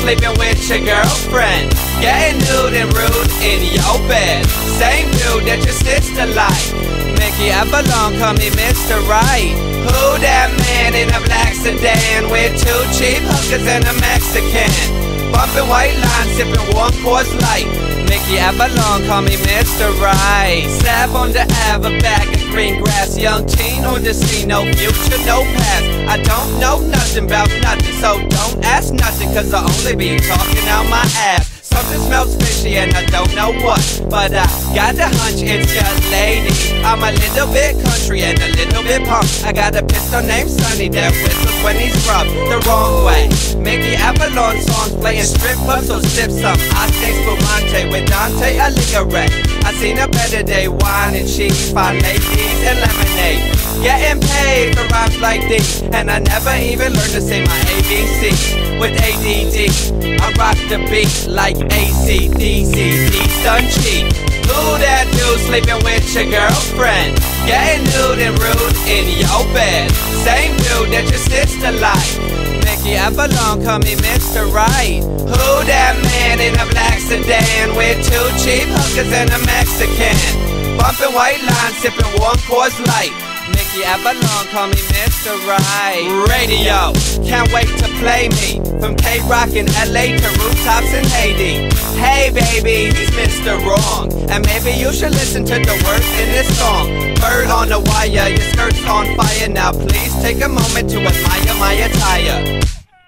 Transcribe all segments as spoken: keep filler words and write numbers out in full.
sleeping with your girlfriend, getting nude and rude in your bed. Same dude that your sister like. Mickey Avalon, call me Mister Right. Who that man in a black sedan with two cheap hookers and a Mexican? Bumping white lines, sipping one Coors Light. Mickey Avalon, call me Mister Right. Stab on the Ave, a bag of green grass. Young teen on the scene, no future, no past. I don't know nothing about nothing, so don't ask nothing, cause I only be talking out my ass. Something smells fishy and I don't know what, but I got a hunch it's your lady. I'm a little bit country and a little bit punk. I got a pistol named Sonny that whistles when he's rubbed the wrong way. Mickey Avalon songs playing strip clubs, so sip some Ate Spumante with Dante Alighieri. I seen a better day, wine and cheese, fine ladies and lemonade. Getting paid for rhymes like these, and I never even learned to say my A B C. With A D D, I rock the beat like A C D C. These done cheap. Who that dude sleeping with your girlfriend, getting nude and rude in your bed? Same dude that your sister like. Mickey Avalon, call me Mister Right. Who that man in a black sedan with two cheap hookers and a Mexican? Bumping white lines, sipping one Coors Light. Mickey Avalon, call me Mister Right. Radio, can't wait to play me. From K-Rock in L A to rooftops in Haiti. Hey baby, he's Mister Wrong, and maybe you should listen to the words in this song. Bird on the wire, your skirt's on fire. Now please take a moment to admire my attire.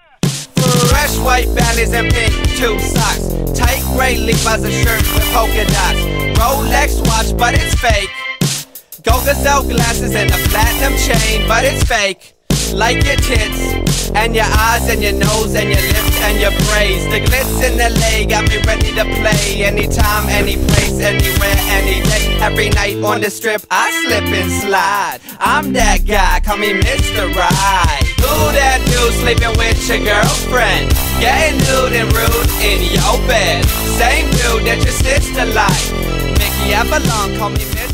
Fresh white valleys and pink tube socks. Tight gray Levi's a shirt with polka dots. Rolex watch, but it's fake. Gold gazelle glasses and a platinum chain, but it's fake. Like your tits, and your eyes, and your nose, and your lips, and your braids. The glitz in L A got me ready to play. Anytime, any place, anywhere, any day. Every night on the strip, I slip and slide. I'm that guy, call me Mister Right. Who that dude sleeping with your girlfriend, getting nude and rude in your bed? Same dude that your sister like. Mickey Avalon, call me Mister